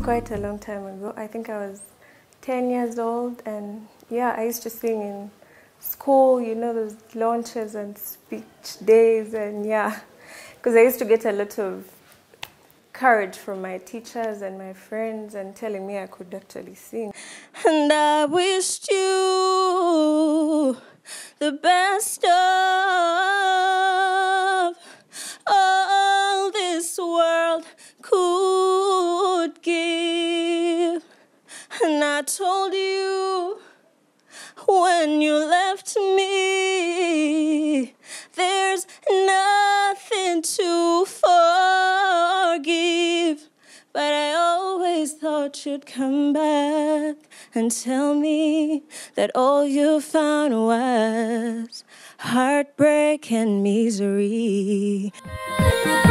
quite a long time ago. I think I was 10 years old, and yeah, I used to sing in school, you know, those launches and speech days, and yeah, because I used to get a lot of courage from my teachers and my friends and telling me I could actually sing. And I wished you the best of all this world could give. And I told you when you left me, there's nothing to forgive. But I always thought you'd come back and tell me that all you found was heartbreak and misery.